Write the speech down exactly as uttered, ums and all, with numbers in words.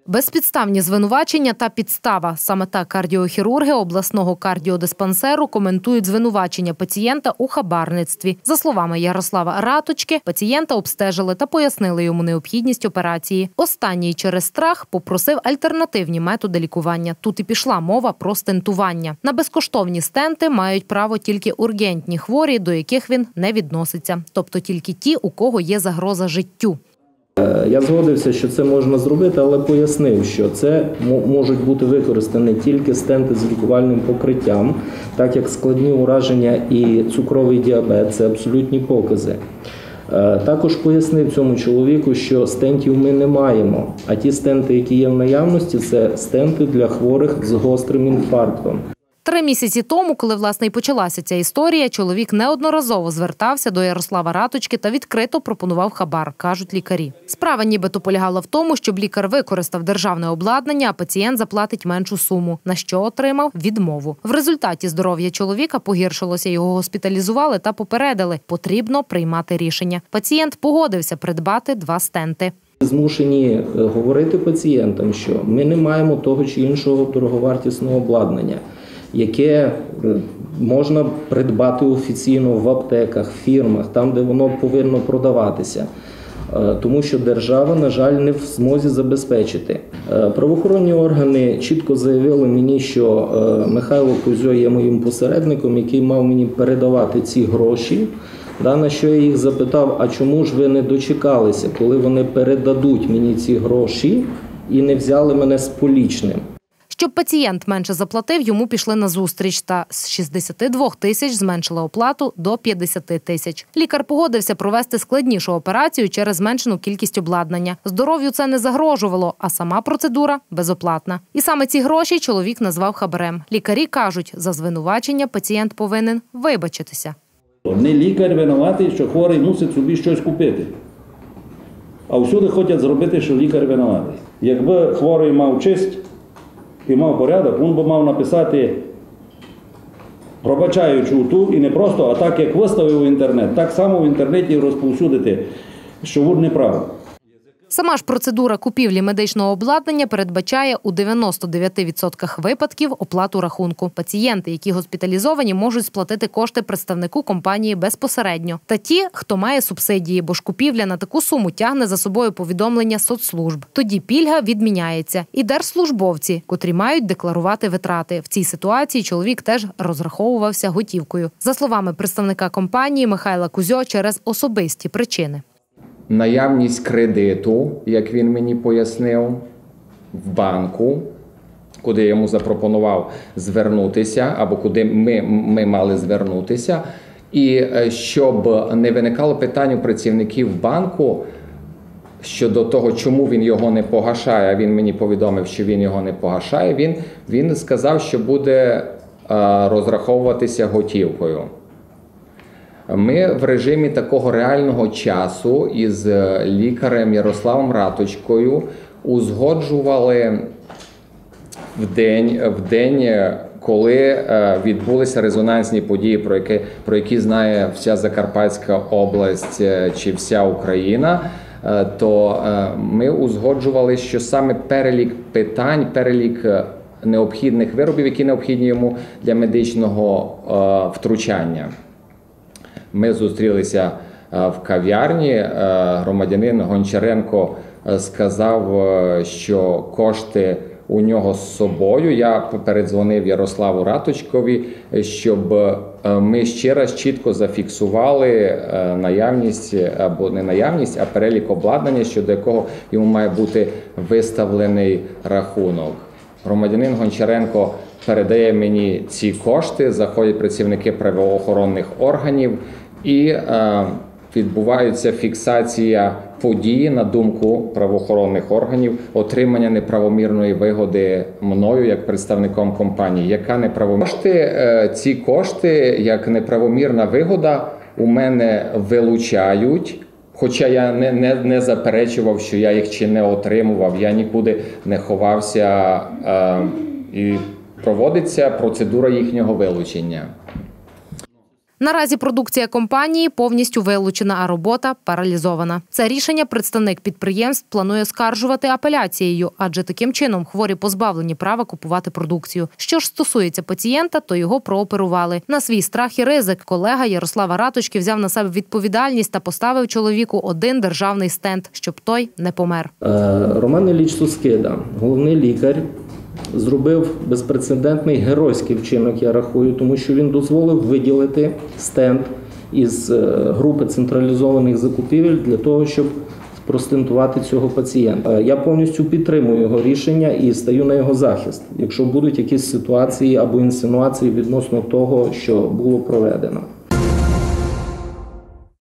Безпідставні звинувачення та підстава. Саме так кардіохірурги обласного кардіодиспансеру коментують звинувачення пацієнта у хабарництві. За словами Ярослава Раточки, пацієнта обстежили та пояснили йому необхідність операції. Останній через страх попросив альтернативні методи лікування. Тут і пішла мова про стентування. На безкоштовні стенти мають право тільки ургентні хворі, до яких він не відноситься. Тобто тільки ті, у кого є загроза життю. Я згодився, що це можна зробити, але пояснив, що це можуть бути використані тільки стенти з лікувальним покриттям, так як складні ураження і цукровий діабет – це абсолютні покази. Також пояснив цьому чоловіку, що стентів ми не маємо, а ті стенти, які є в наявності – це стенти для хворих з гострим інфарктом. Три місяці тому, коли, власне, і почалася ця історія, чоловік неодноразово звертався до Ярослава Раточки та відкрито пропонував хабар, кажуть лікарі. Справа нібито полягала в тому, щоб лікар використав державне обладнання, а пацієнт заплатить меншу суму, на що отримав відмову. В результаті здоров'я чоловіка погіршилося, його госпіталізували та попередили – потрібно приймати рішення. Пацієнт погодився придбати два стенти. Змушені говорити пацієнтам, що ми не маємо того чи іншого дороговартісного обладнання, яке можна придбати офіційно в аптеках, фірмах, там, де воно повинно продаватися. Тому що держава, на жаль, не в змозі забезпечити. Правоохоронні органи чітко заявили мені, що Михайло Кузьо є моїм посередником, який мав мені передавати ці гроші. На що я їх запитав, а чому ж ви не дочекалися, коли вони передадуть мені ці гроші і не взяли мене з полічним. Щоб пацієнт менше заплатив, йому пішли назустріч та з шістдесяти двох тисяч зменшили оплату до п'ятдесяти тисяч. Лікар погодився провести складнішу операцію через зменшену кількість обладнання. Здоров'ю це не загрожувало, а сама процедура безоплатна. І саме ці гроші чоловік назвав хабарем. Лікарі кажуть, за звинувачення пацієнт повинен вибачитися. Не лікар винуватий, що хворий мусить собі щось купити. А всюди хочуть зробити, що лікар винуватий. Якби хворий мав честь і мав порядок, він би мав написати пробачаючу ту, і не просто, а так, як виставив в інтернет, так само в інтернеті розповсюдити, що він не прав. Сама ж процедура купівлі медичного обладнання передбачає у дев'яноста дев'яти відсотках випадків оплату рахунку. Пацієнти, які госпіталізовані, можуть сплатити кошти представнику компанії безпосередньо. Та ті, хто має субсидії, бо ж купівля на таку суму тягне за собою повідомлення соцслужб. Тоді пільга відміняється. І держслужбовці, котрі мають декларувати витрати. В цій ситуації чоловік теж розраховувався готівкою. За словами представника компанії Михайла Кузьо, через особисті причини. Наявність кредиту, як він мені пояснив, в банку, куди я йому запропонував звернутися, або куди ми, ми мали звернутися. І щоб не виникало питань у працівників банку щодо того, чому він його не погашає, а він мені повідомив, що він його не погашає, він, він сказав, що буде розраховуватися готівкою. Ми в режимі такого реального часу із лікарем Ярославом Раточкою узгоджували в день, в день, коли відбулися резонансні події, про які, про які знає вся Закарпатська область чи вся Україна, то ми узгоджували, що саме перелік питань, перелік необхідних виробів, які необхідні йому для медичного втручання. Ми зустрілися в кав'ярні, громадянин Гончаренко сказав, що кошти у нього з собою. Я передзвонив Ярославу Раточкові, щоб ми ще раз чітко зафіксували наявність, або не наявність, а перелік обладнання, щодо якого йому має бути виставлений рахунок. Громадянин Гончаренко передає мені ці кошти, заходять працівники правоохоронних органів і е, відбувається фіксація події, на думку правоохоронних органів, отримання неправомірної вигоди мною як представником компанії. Яка неправомірна? Кошти, е, ці кошти, як неправомірна вигода, у мене вилучають. Хоча я не, не, не заперечував, що я їх чи не отримував, я нікуди не ховався, е, і проводиться процедура їхнього вилучення. Наразі продукція компанії повністю вилучена, а робота паралізована. Це рішення представник підприємств планує оскаржувати апеляцією, адже таким чином хворі позбавлені права купувати продукцію. Що ж стосується пацієнта, то його прооперували. На свій страх і ризик колега Ярослава Раточки взяв на себе відповідальність та поставив чоловіку один державний стенд, щоб той не помер. Роман Ілліч Соскида, головний лікар, зробив безпрецедентний геройський вчинок, я рахую, тому що він дозволив виділити стенд із групи централізованих закупівель для того, щоб простентувати цього пацієнта. Я повністю підтримую його рішення і стаю на його захист, якщо будуть якісь ситуації або інсинуації відносно того, що було проведено.